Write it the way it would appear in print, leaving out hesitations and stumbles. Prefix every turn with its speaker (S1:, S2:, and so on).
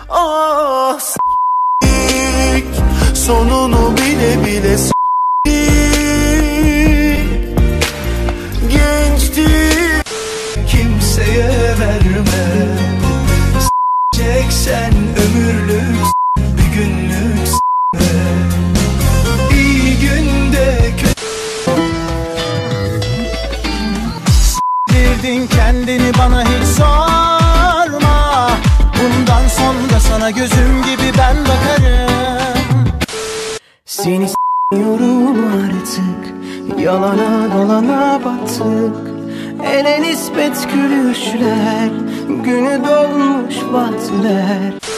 S1: Ah s**tik, sonunu bile bile s**tik. Gençtik, kimseye verme. S**eceksen ömürlük, bir günlük s**me. İyi günde kötü s**tirdin kendini, bana hiç sorma. Bundan sonra sana gözüm gibi ben bakarım. Seni s**miyorum artık, yalana dolana battık. Ele nispet gülüşler, günü dolmuş battılar.